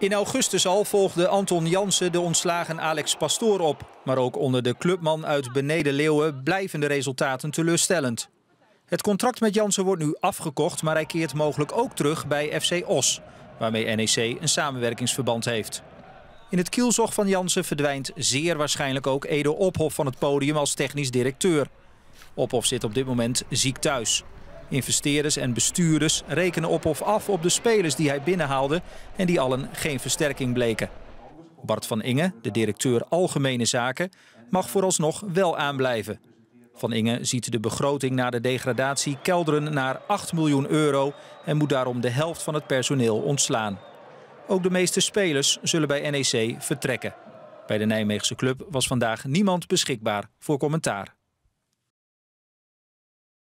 In augustus al volgde Anton Jansen de ontslagen Alex Pastoor op. Maar ook onder de clubman uit Beneden-Leeuwen blijven de resultaten teleurstellend. Het contract met Jansen wordt nu afgekocht, maar hij keert mogelijk ook terug bij FC Os, waarmee NEC een samenwerkingsverband heeft. In het kielzog van Jansen verdwijnt zeer waarschijnlijk ook Edo Ophof van het podium als technisch directeur. Ophof zit op dit moment ziek thuis. Investeerders en bestuurders rekenen Ophof af op de spelers die hij binnenhaalde en die allen geen versterking bleken. Bart van Inge, de directeur Algemene Zaken, mag vooralsnog wel aanblijven. Van Inge ziet de begroting na de degradatie kelderen naar 8 miljoen euro en moet daarom de helft van het personeel ontslaan. Ook de meeste spelers zullen bij NEC vertrekken. Bij de Nijmeegse club was vandaag niemand beschikbaar voor commentaar.